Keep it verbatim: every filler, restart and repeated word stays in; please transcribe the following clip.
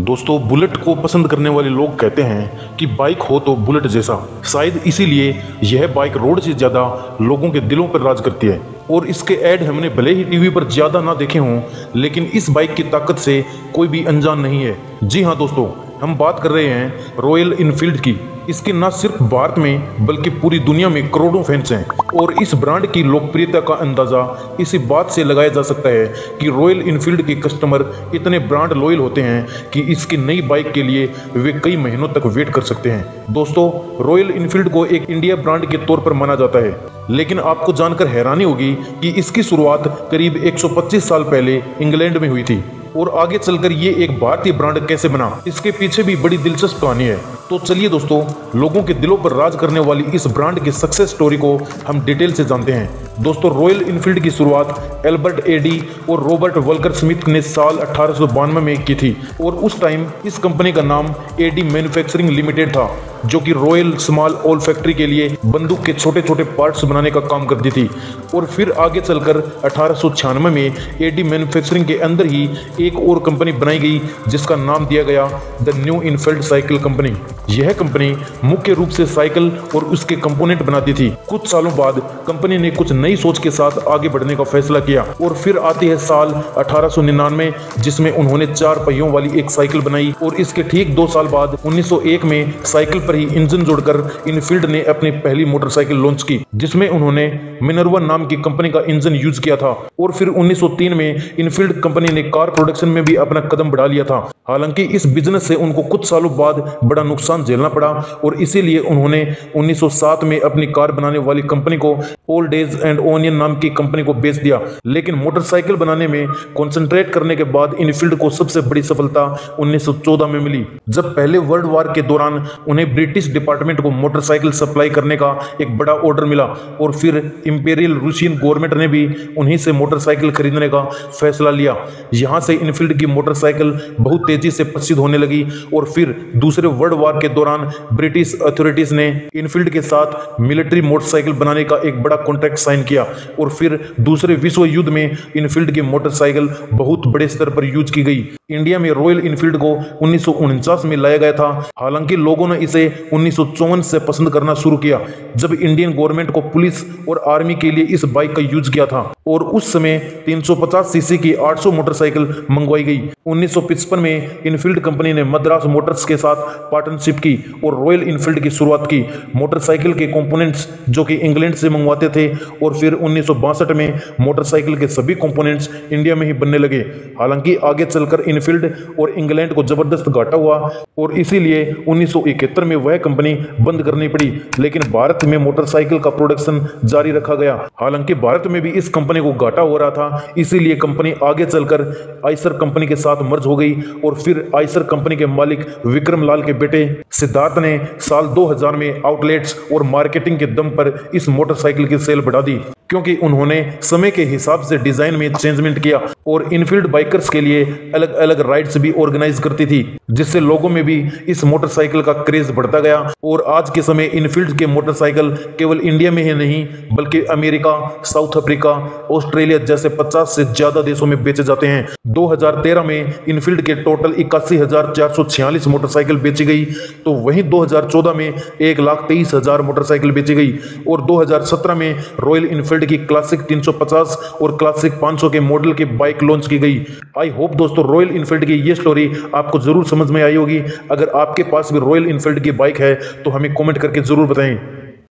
दोस्तों, बुलेट को पसंद करने वाले लोग कहते हैं कि बाइक हो तो बुलेट जैसा। शायद इसीलिए यह बाइक रोड से ज़्यादा लोगों के दिलों पर राज करती है। और इसके ऐड हमने भले ही टीवी पर ज़्यादा ना देखे हों, लेकिन इस बाइक की ताकत से कोई भी अनजान नहीं है। जी हाँ दोस्तों, हम बात कर रहे हैं रॉयल इनफील्ड की। इसके न सिर्फ भारत में बल्कि पूरी दुनिया में करोड़ों फैंस हैं। और इस ब्रांड की लोकप्रियता का अंदाज़ा इसी बात से लगाया जा सकता है कि रॉयल इनफील्ड के कस्टमर इतने ब्रांड लॉयल होते हैं कि इसकी नई बाइक के लिए वे कई महीनों तक वेट कर सकते हैं। दोस्तों, रॉयल इनफील्ड को एक इंडिया ब्रांड के तौर पर माना जाता है, लेकिन आपको जानकर हैरानी होगी कि इसकी शुरुआत करीब एक सौ पच्चीस साल पहले इंग्लैंड में हुई थी। और आगे चलकर ये एक भारतीय ब्रांड कैसे बना, इसके पीछे भी बड़ी दिलचस्प कहानी है। तो चलिए दोस्तों, लोगों के दिलों पर राज करने वाली इस ब्रांड की सक्सेस स्टोरी को हम डिटेल से जानते हैं। दोस्तों, रॉयल इनफील्ड की शुरुआत एल्बर्ट एडी और रॉबर्ट वल्कर स्मिथ ने साल अठारह सौ बानवे में की थी। और उस टाइम इस कंपनी का नाम एडी मैन्युफैक्चरिंग लिमिटेड था, जो कि रॉयल स्मॉल ऑल फैक्ट्री के लिए बंदूक के छोटे छोटे पार्ट्स बनाने का काम करती थी। और फिर आगे चलकर अठारह सौ छियानवे में एडी मैन्युफैक्चरिंग के अंदर ही एक और कंपनी बनाई गई, जिसका नाम दिया गया the new Enfield cycle company. यह कंपनी मुख्य रूप से साइकिल और उसके कंपोनेंट बनाती थी। कुछ सालों बाद कंपनी ने कुछ नई सोच के साथ आगे बढ़ने का फैसला किया। और फिर आती है साल अठारह सौ निन्यानवे, जिसमें उन्होंने चार पहियों वाली एक साइकिल बनाई। और इसके ठीक दो साल बाद उन्नीस सौ एक में साइकिल पर ही इंजन जोड़कर इनफील्ड ने अपनी पहली मोटरसाइकिल लॉन्च की, जिसमें उन्होंने मिनर्वा नाम की कंपनी का इंजन यूज किया था। और फिर उन्नीस सौ तीन में इनफील्ड कंपनी ने कार प्रोडक्शन में भी अपना कदम बढ़ा लिया था। हालांकि इस बिजनेस से उनको कुछ सालों बाद बड़ा नुकसान झेलना पड़ा और इसीलिए उन्होंने उन्नीस सौ सात में अपनी कार बनाने वाली कंपनी को ओल्ड डेज एंड ओनियन नाम की कंपनी को बेच दिया। लेकिन मोटरसाइकिल बनाने में कंसंट्रेट करने के बाद इनफील्ड को सबसे बड़ी सफलता उन्नीस सौ चौदह में मिली, जब पहले वर्ल्ड वार के दौरान उन्हें ब्रिटिश डिपार्टमेंट को मोटरसाइकिल सप्लाई करने का एक बड़ा ऑर्डर मिला। और फिर इंपीरियल रूसियन गवर्नमेंट ने भी उन्हीं से मोटरसाइकिल खरीदने का फैसला लिया। यहाँ से इनफील्ड की मोटरसाइकिल बहुत तेजी से प्रसिद्ध होने लगी। और फिर दूसरे वर्ल्ड वार के दौरान ब्रिटिश अथॉरिटीज ने इनफील्ड के साथ मिलिट्री मोटरसाइकिल बनाने का एक बड़ा कॉन्ट्रैक्ट साइन किया। और फिर दूसरे विश्व युद्ध में इनफील्ड की मोटरसाइकिल बहुत बड़े स्तर पर यूज की गई। इंडिया में रॉयल इनफील्ड को उन्नीस सौ उनचास में लाया गया था। हालांकि लोगों ने इसे उन्नीस सौ चौवन से पसंद करना शुरू किया, जब इंडियन गवर्नमेंट को पुलिस और आर्मी के लिए इस बाइक का यूज किया था। और उस समय तीन सौ पचास सीसी की आठ सौ मोटरसाइकिल मंगवाई गई। उन्नीस सौ पचपन में इनफील्ड कंपनी ने मद्रास मोटर्स के साथ पार्टनरशिप की और रॉयल इनफील्ड की शुरुआत की। मोटरसाइकिल के कंपोनेंट्स जो कि इंग्लैंड से मंगवाते थे। और फिर उन्नीस सौ बासठ में मोटरसाइकिल के सभी कंपोनेंट्स इंडिया में ही बनने लगे। हालांकि आगे चलकर इनफील्ड और इंग्लैंड को जबरदस्त घाटा हुआ और इसीलिए उन्नीस सौ इकहत्तर में वह कंपनी बंद करनी पड़ी। लेकिन भारत में मोटरसाइकिल का प्रोडक्शन जारी रखा गया। हालांकि भारत में भी इस कंपनी को घाटा हो रहा था, इसीलिए कंपनी आगे चलकर आइसर कंपनी के साथ मर्ज हो गई। और फिर आइसर कंपनी के मालिक विक्रम लाल के बेटे सिद्धार्थ ने साल दो हज़ार में आउटलेट्स और मार्केटिंग के दम पर इस मोटरसाइकिल की सेल बढ़ा दी, क्योंकि उन्होंने समय के हिसाब से डिजाइन में चेंजमेंट किया। और इनफील्ड बाइकर्स के लिए अलग अलग राइड्स भी ऑर्गेनाइज करती थी, जिससे लोगों में भी इस मोटरसाइकिल का क्रेज बढ़ता गया। और आज के समय इनफील्ड के मोटरसाइकिल केवल इंडिया में ही नहीं, बल्कि अमेरिका, साउथ अफ्रीका, ऑस्ट्रेलिया जैसे पचास से ज्यादा देशों में बेचे जाते हैं। दो हज़ार तेरह में इनफील्ड के टोटल इक्यासी हजार चार सौ छियालीस मोटरसाइकिल बेची गई, तो वहीं दो हज़ार चौदह में एक लाख तेईस हजार मोटरसाइकिल बेची गई। और दो हज़ार सत्रह में रॉयल इनफील्ड की क्लासिक तीन सौ पचास और क्लासिक पाँच सौ के मॉडल की बाइक लॉन्च की गई। आई होप दोस्तों, रॉयल इनफील्ड की ये स्टोरी आपको जरूर समझ में आई होगी। अगर आपके पास भी रॉयल इनफील्ड की बाइक है तो हमें कमेंट करके जरूर बताएं।